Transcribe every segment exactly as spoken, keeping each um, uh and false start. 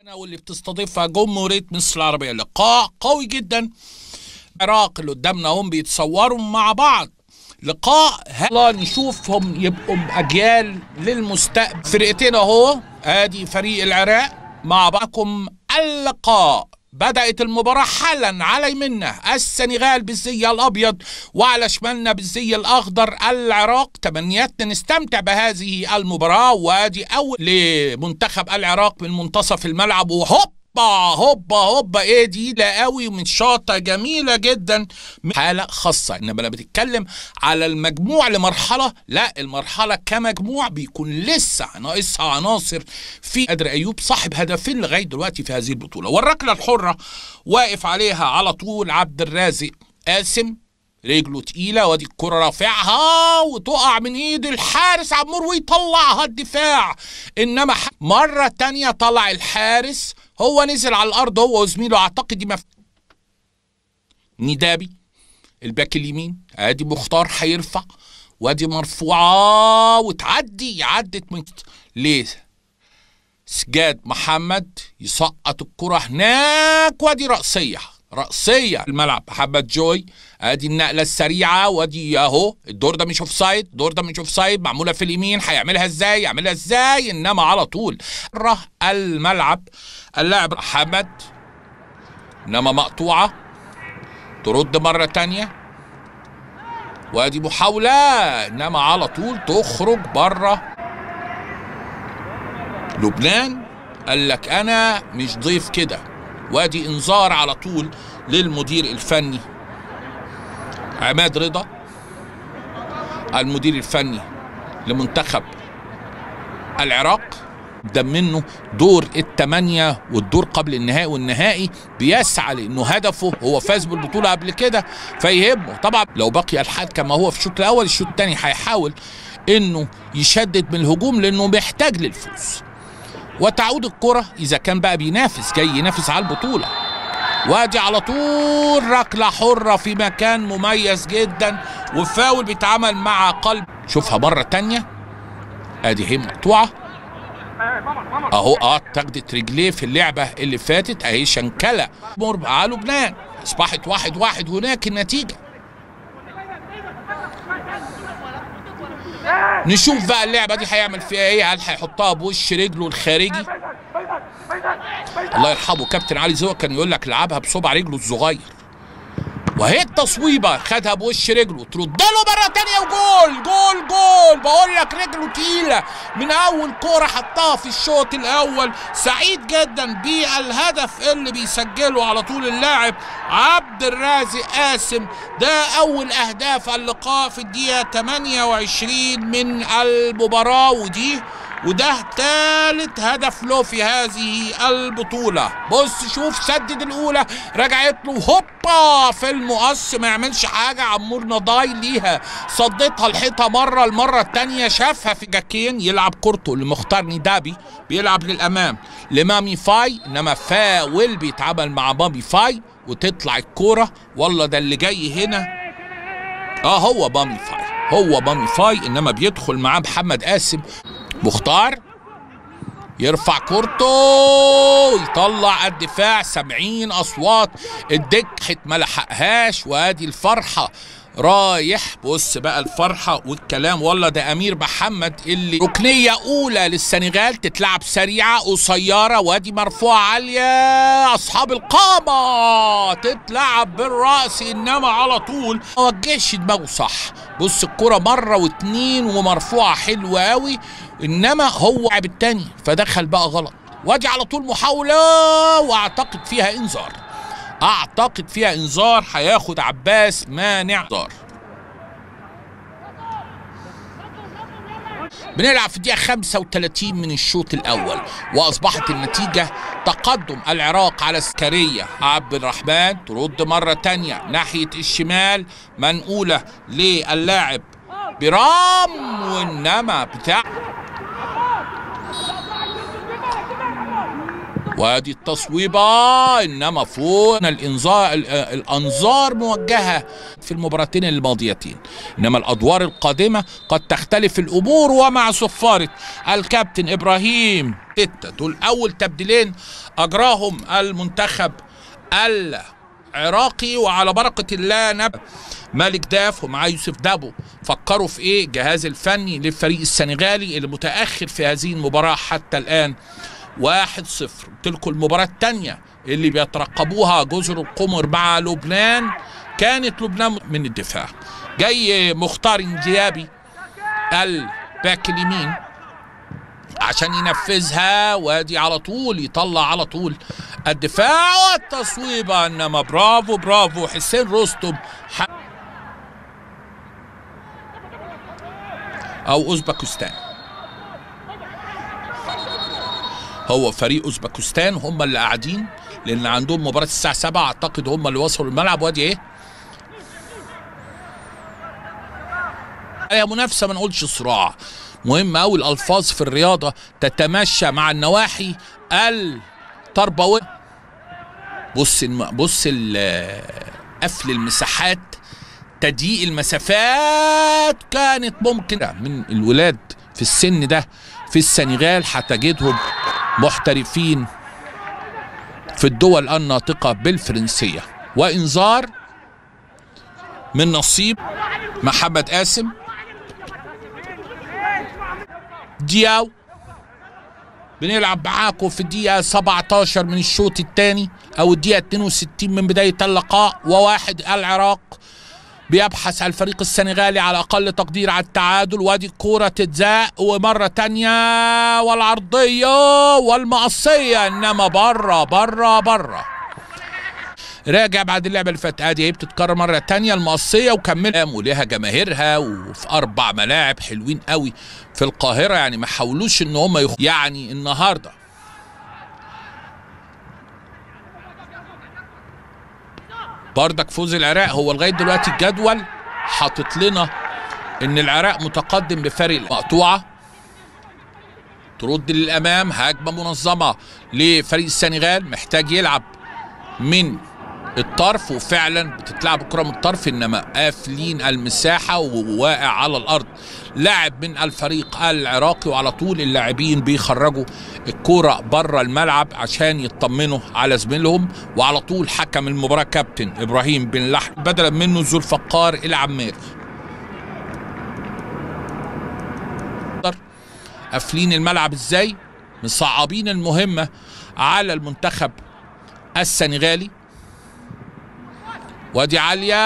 واللي بتستضيفها جمهورية مصر العربية. لقاء قوي جدا. العراق اللي قدامنا هم بيتصوروا مع بعض. لقاء هلا نشوفهم يبقوا اجيال للمستقبل. فرقتين اهو، ادي فريق العراق مع بعضكم. اللقاء بدأت المباراة حالا. على يمنا السنغال بالزي الأبيض وعلى شمالنا بالزي الأخضر العراق. تمنياتنا نستمتع بهذه المباراة. وادي أول لمنتخب العراق من منتصف الملعب، وهوبا هوبا هوبا ايه دي لا قوي من شاطة جميلة جدا. حالة خاصة. انما انا بتتكلم على المجموع لمرحلة، لا المرحلة كمجموع بيكون لسه ناقصها عناصر. في قادر ايوب صاحب هدفين لغاية دلوقتي في هذه البطولة، والركلة الحرة واقف عليها على طول عبد الرازق قاسم، رجله تقيلة، وادي الكرة رافعها وتقع من ايد الحارس عمور ويطلعها الدفاع. انما مرة تانية طلع الحارس، هو نزل على الارض هو وزميله، اعتقد دي مف... ندابي الباك اليمين. ادي مختار هيرفع، وادي مرفوعة وتعدي، عدت من ليه سجاد محمد يسقط الكرة هناك، وادي رأسية رأسية الملعب محمد جوي. ادي النقله السريعه، وادي اهو الدور ده مش اوف سايد، الدور ده مش اوف سايد، معموله في اليمين. هيعملها ازاي؟ يعملها ازاي؟ انما على طول ره الملعب اللاعب محمد، انما مقطوعه ترد مره ثانيه، وادي محاوله انما على طول تخرج بره. لبنان قال لك انا مش ضيف كده. وادي انذار على طول للمدير الفني عماد رضا، المدير الفني لمنتخب العراق. ده منه دور الثمانية والدور قبل النهائي والنهائي، بيسعى لانه هدفه هو فاز بالبطولة قبل كده فيهمه. طبعا لو بقي الحال كما هو في الشوط الاول، الشوط الثاني هيحاول انه يشدد من الهجوم لانه محتاج للفوز. وتعود الكرة اذا كان بقى بينافس، جاي ينافس على البطولة. وادي على طول ركلة حرة في مكان مميز جدا، وفاول بيتعمل مع قلب. شوفها مرة تانية، ادي هي مقطوعة اهو. اه اتاخدت رجليه في اللعبة اللي فاتت اهي، شنكلة على لبنان. اصبحت واحد واحد هناك النتيجة. نشوف بقى اللعبة دي هيعمل فيها ايه. هل هيحطها بوش رجله الخارجي؟ الله يرحمه كابتن علي زوق كان يقول لك لعبها بصبع رجله الصغير. وهي التصويبه خدها بوش رجله، ترد له مره ثانيه وجول جول جول. بقول لك رجله تقيله من اول كوره حطها في الشوط الاول. سعيد جدا بالهدف اللي بيسجله على طول اللاعب عبد الرازق قاسم. ده اول اهداف اللقاء في الدقيقه ثمانية وعشرين من المباراه، ودي وده ثالث هدف له في هذه البطولة. بص شوف سدد الأولى، رجعت له هوبا في المقص، ما يعملش حاجة. عمور نضاي ليها صدتها الحيطة مرة، المرة الثانية شافها في جاكين. يلعب كورته لمختار ندابي، بيلعب للأمام لمامي فاي، إنما فاول بيتعامل مع مامي فاي وتطلع الكورة. والله ده اللي جاي هنا اه هو مامي فاي، هو مامي فاي، إنما بيدخل معاه محمد قاسم. مختار يرفع كورته يطلع الدفاع. سبعين اصوات الدكحت ما لحقهاش. وادي الفرحه رايح. بص بقى الفرحه والكلام. والله ده امير محمد اللي ركنيه اولى للسنغال، تتلعب سريعه قصيره، وادي مرفوعه عاليه. اصحاب القامه تتلعب بالراس، انما على طول ما وجهش دماغه صح. بص الكره مره واتنين ومرفوعه حلوه قوي، انما هو لعب التاني فدخل بقى غلط. وادي على طول محاوله، واعتقد فيها انذار، اعتقد فيها انذار. هياخد عباس مانع انذار. بنلعب في الدقيقة خمسة وثلاثين من الشوط الأول، وأصبحت النتيجة تقدم العراق على سكرية. عبد الرحمن ترد مرة تانية ناحية الشمال، منقولة للاعب برام، وإنما بتاع وادي التصويبه، انما فوق الانذار. الانظار موجهه في المباراتين الماضيتين، انما الادوار القادمه قد تختلف الامور. ومع صفاره الكابتن ابراهيم ستة دول اول تبديلين اجراهم المنتخب العراقي، وعلى بركة الله نب مالك داف ومعاه يوسف دابو فكروا في ايه الجهاز الفني للفريق السنغالي اللي متأخر في هذه المباراة حتى الآن واحد صفر. قلت لكم المباراة الثانية اللي بيترقبوها جزر القمر مع لبنان كانت لبنان من الدفاع. جاي مختار انجيابي الباك اليمين عشان ينفذها، وادي على طول يطلع على طول الدفاع والتصويبه، انما برافو برافو حسين رستم او اوزبكستان. هو فريق اوزبكستان هم اللي قاعدين لان عندهم مباراه الساعه سبعة اعتقد، هم اللي وصلوا الملعب. وادي ايه هي منافسه ما نقولش صراع. مهم قوي الالفاظ في الرياضه تتماشى مع النواحي التربويه. بص بص قفل المساحات، تضييق المسافات، كانت ممكن من الولاد في السن ده في السنغال هتجدهم محترفين في الدول الناطقه بالفرنسيه. وانذار من نصيب محمد قاسم. دياو بنلعب معاكم في الدقيقة سبعتاشر من الشوط الثاني أو الدقيقة اتنين وستين من بداية اللقاء، وواحد العراق بيبحث على الفريق السنغالي على أقل تقدير على التعادل. وادي الكورة تتزاق ومرة تانية والعرضية والمقصية، إنما بره بره بره. راجع بعد اللعبه اللي فاتت، ادي هي بتتكرر مره تانية المقصيه وكمل وليها جماهيرها وفي اربع ملاعب حلوين قوي في القاهره، يعني ما حاولوش ان هم يخ... يعني النهارده بردك فوز العراق. هو لغايه دلوقتي الجدول حاطط لنا ان العراق متقدم بفارق مقطوعه. ترد للامام هجمه منظمه لفريق السنغال، محتاج يلعب من الطرف، وفعلا بتتلعب الكره من الطرف انما قافلين المساحه وواقع على الارض لاعب من الفريق العراقي، وعلى طول اللاعبين بيخرجوا الكوره بره الملعب عشان يطمنوا على زميلهم. وعلى طول حكم المباراه كابتن ابراهيم بن لحم بدلا منه ذو الفقار العماري. قافلين الملعب ازاي، مصعبين المهمه على المنتخب السنغالي. وادي عالية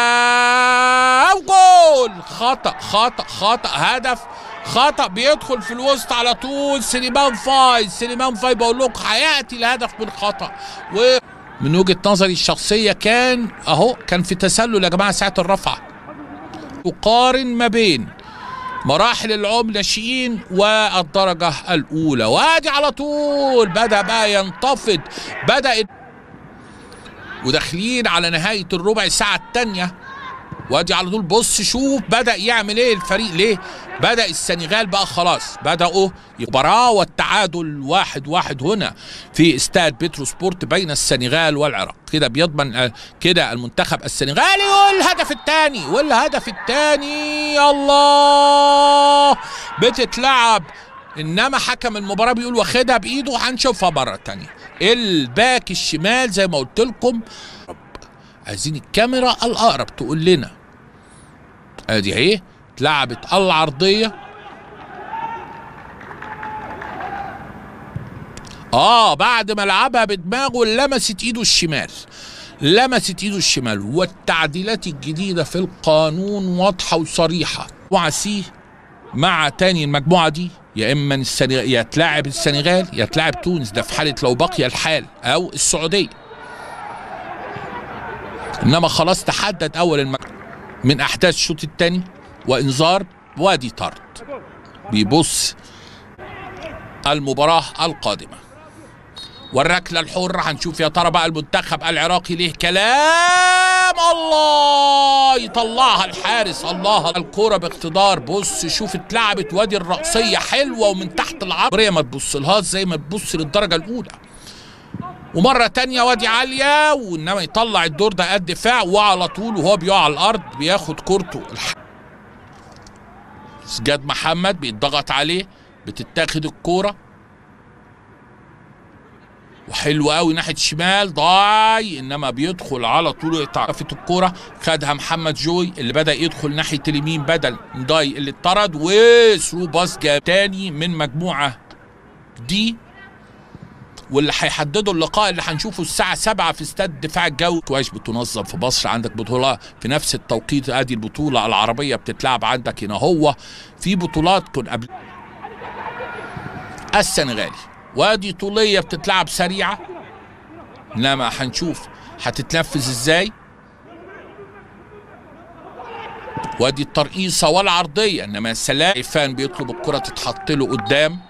وجول، خطأ خطأ خطأ هدف خطأ بيدخل في الوسط على طول. سليمان فاي سليمان فاي بقول لكم هياتي الهدف من خطأ. ومن وجهة نظري الشخصية كان اهو كان في تسلل يا جماعة ساعة الرفعة. وقارن ما بين مراحل العمر ناشئين والدرجة الأولى، وادي على طول بدأ بقى ينتفض، بدأت وداخلين على نهاية الربع ساعة الثانية. وادي على طول بص شوف بدأ يعمل ايه الفريق، ليه؟ بدأ السنغال بقى خلاص بدأوا مباراة والتعادل واحد واحد هنا في استاد بيترو سبورت بين السنغال والعراق. كده بيضمن كده المنتخب السنغالي. والهدف الثاني والهدف الثاني الله بتتلعب، انما حكم المباراة بيقول واخدها بايده، وهنشوفها مرة تانية. الباك الشمال زي ما قلت لكم، عايزين الكاميرا الاقرب تقول لنا. ادي اهي اتلعبت العرضيه، اه بعد ما لعبها بدماغه لمست ايده الشمال لمست ايده الشمال. والتعديلات الجديده في القانون واضحه وصريحه. مجموعه سي مع تاني المجموعه دي يا اما السنغال يا تلاعب السنغال يا تلاعب تونس، ده في حاله لو بقي الحال، او السعوديه. انما خلاص تحدد اول المج... من احداث الشوط الثاني وانذار. وادي طرد بيبص المباراه القادمه. والركله الحره هنشوف يا ترى بقى المنتخب العراقي ليه كلام. الله يطلعها الحارس، الله الكوره باقتدار. بص شوف اتلعبت، وادي الرأسيه حلوه ومن تحت العرضيه، ما تبصلهاش زي ما تبص للدرجه الاولى. ومره تانية وادي عاليه، وانما يطلع الدور ده قد دفاع، وعلى طول وهو بيقع على الارض بياخد كورته. سجاد محمد بيتضغط عليه، بتتاخد الكوره وحلو قوي ناحيه الشمال ضاي، انما بيدخل على طول يقطع في الكوره. خدها محمد جوي اللي بدا يدخل ناحيه اليمين بدل ضاي اللي اتطرد، وثرو باص جاب تاني من مجموعه دي، واللي هيحددوا اللقاء اللي هنشوفه الساعه سبعة في استاد الدفاع الجوي. كويس بتنظم في مصر، عندك بطوله في نفس التوقيت، ادي البطوله العربيه بتتلعب عندك هنا. هو في بطولات كن قبل السنغالي، وادي طوليه بتتلعب سريعه، انما هنشوف هتتنفذ ازاي. وادي الترقيصه والعرضيه، انما سلاح فان بيطلب الكره تتحط له قدام،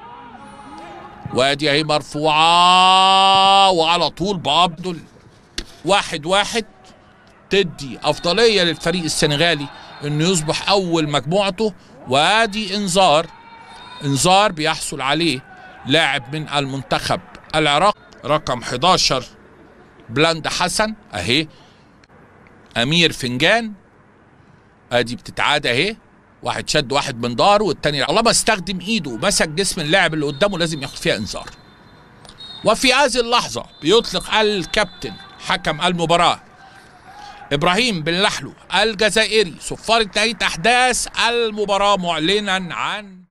وادي اهي مرفوعه وعلى طول بعبد واحد واحد، تدي افضليه للفريق السنغالي انه يصبح اول مجموعته. وادي انذار، انذار بيحصل عليه لاعب من المنتخب العراق رقم حداشر بلند حسن اهي، امير فنجان. ادي بتتعاد اهي، واحد شد واحد من ظهره والتاني طالما استخدم ايده ومسك جسم اللاعب اللي قدامه لازم ياخد فيها انذار. وفي هذه اللحظه بيطلق الكابتن حكم المباراه ابراهيم بن لحلو الجزائري صفاره نهايه احداث المباراه، معلنا عن